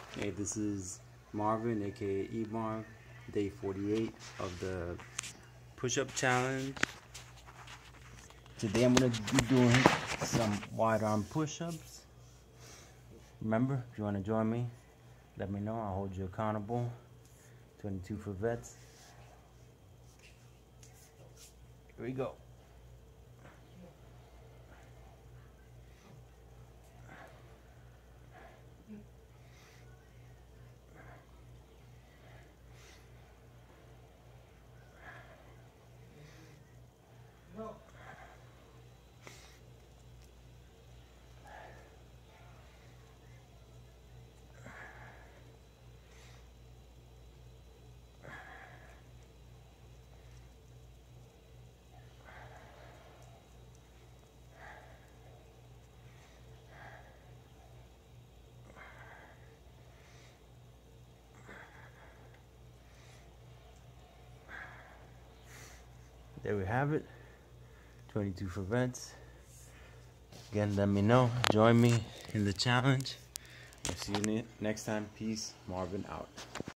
Hey, this is Marvin, aka E-Marv, day 48 of the push-up challenge. Today I'm going to be doing some wide arm push-ups. Remember, if you want to join me, let me know. I'll hold you accountable. 22 for vets. Here we go. There we have it. 22 for vets. Again, let me know. Join me in the challenge. I'll see you next time. Peace. Marvin out.